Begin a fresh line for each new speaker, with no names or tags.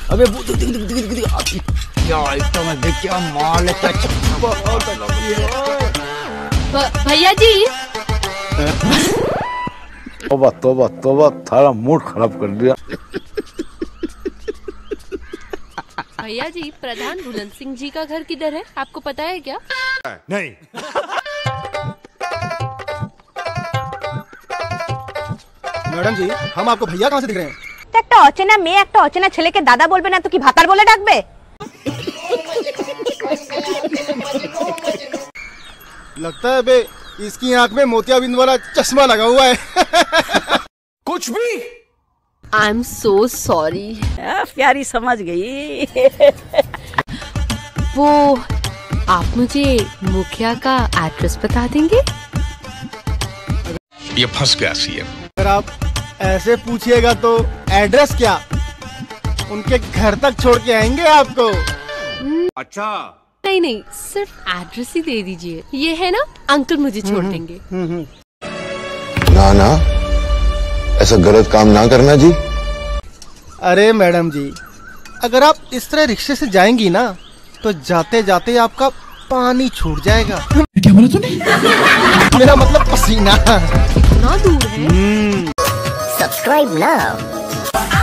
अबे वो देख क्या आइटम है, देख क्या माल है, क्या
भैया जी।
तौबा तौबा तौबा, थारा मूड खराब कर दिया।
भैया जी, प्रधान बुलंद सिंह जी का घर किधर है, आपको पता है क्या?
नहीं।
मैडम जी, हम आपको भैया कहाँ से दिख रहे हैं?
একটা অচেনা মেয়ে একটা অচেনা ছেলেকে দাদা বলবে না তো কি ভাতার বলে ডাকবে?
लगता है बे इसकी आंख में मोतियाबिंद वाला चश्मा लगा हुआ है।
कुछ भी।
I am so sorry.
प्यारी समझ गई।
वो आप मुझे मुखिया का एड्रेस बता देंगे?
ये फंस गया सीएम।
अगर आप ऐसे पूछिएगा तो एड्रेस क्या, उनके घर तक छोड़ के आएंगे आपको।
अच्छा।
नहीं नहीं, सिर्फ एड्रेस ही दे दीजिए। ये है ना, अंकल मुझे छोड़ देंगे।
ना ना, ऐसा गलत काम ना करना जी।
अरे मैडम जी, अगर आप इस तरह रिक्शे से जाएंगी ना तो जाते जाते आपका पानी छूट जाएगा। क्या बोला तूने? मेरा मतलब पसीना।
कितना दूर है?
Subscribe now.